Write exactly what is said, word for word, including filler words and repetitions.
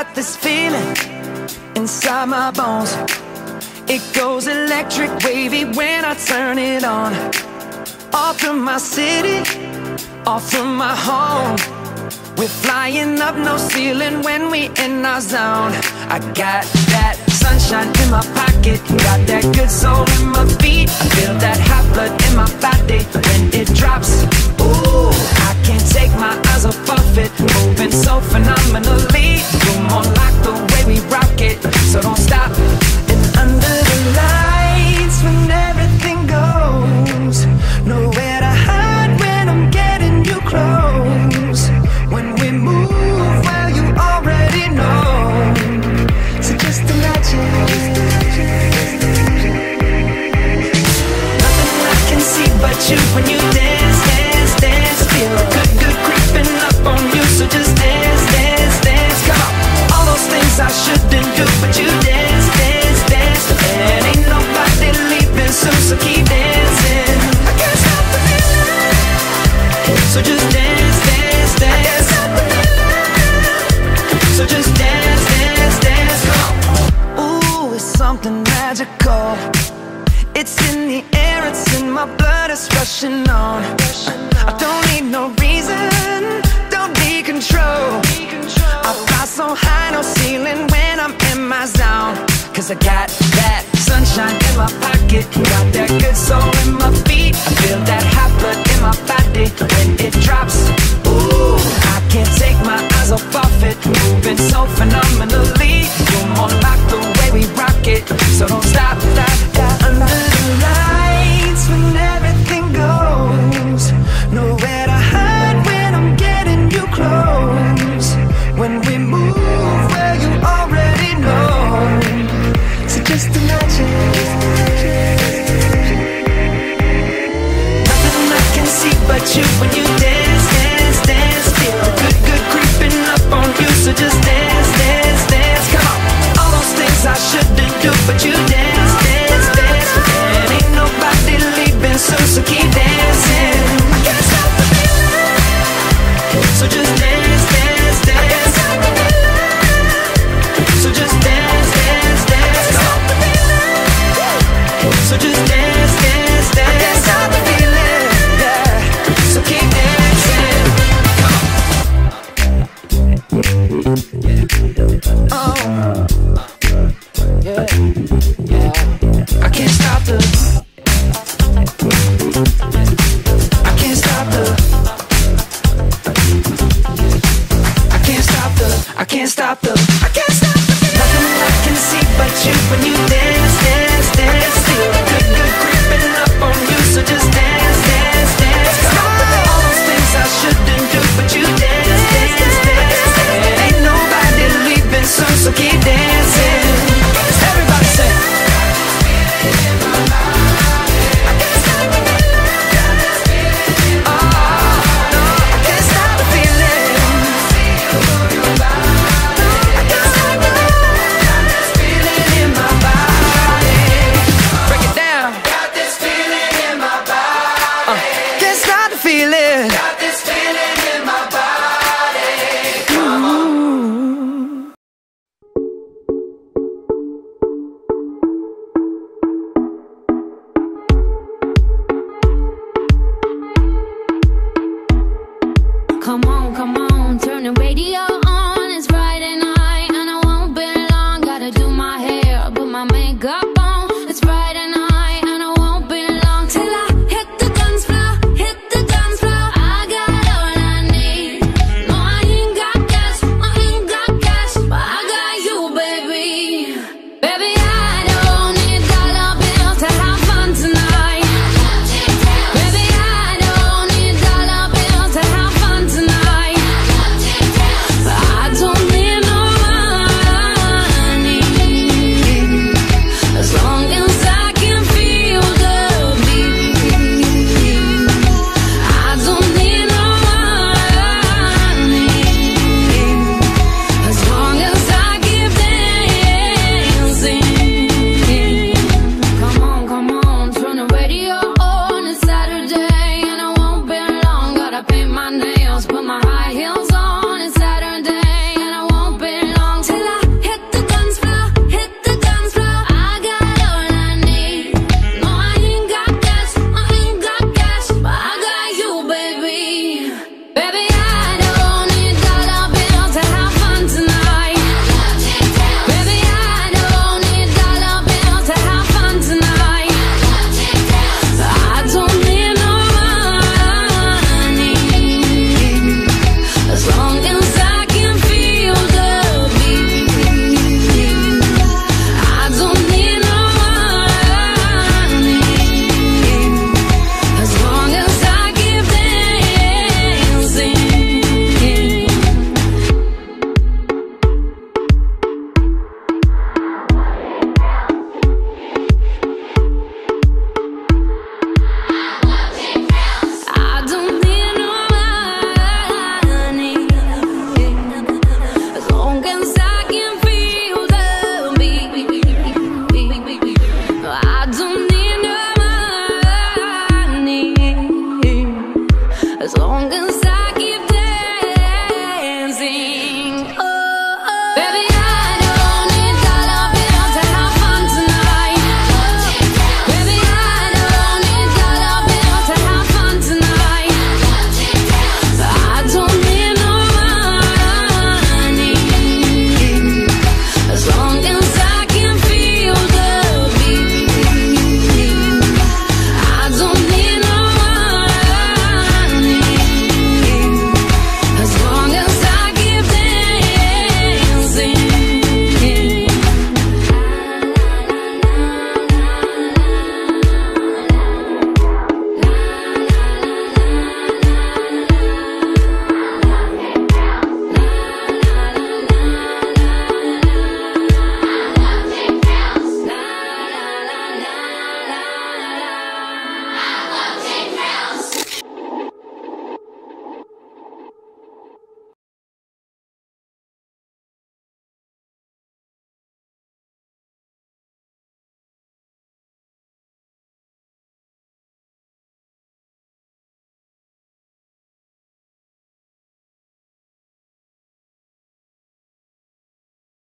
got this feeling inside my bones. It goes electric wavy when I turn it on. All through my city, all through my home. We're flying up, no ceiling when we in our zone. I got that sunshine in my pocket, got that good soul in my feet. I feel that hot blood in my body when it drops. Ooh, I can't take my eyes off of it, moving so phenomenally. You're more like the way we rock it, so don't stop. And under the lights, when everything goes, nowhere to hide when I'm getting you close. When we move, well, you already know. So just imagine. Nothing I can see but you when you dance, dance, dance. Feel good, good creeping up on you. So just dance, dance, dance. Come on. All those things I shouldn't do, but you dance, dance, dance. And ain't nobody leaving soon, so keep dancing. I can't stop the feeling. So just dance, dance, dance. So just dance, dance, dance, come on. Ooh, it's something magical. It's in the air, it's in my blood, it's rushing on. I don't need no reason, don't need control. I fly so high, no ceiling when I'm in my zone. Cause I got that sunshine in my pocket, got that good soul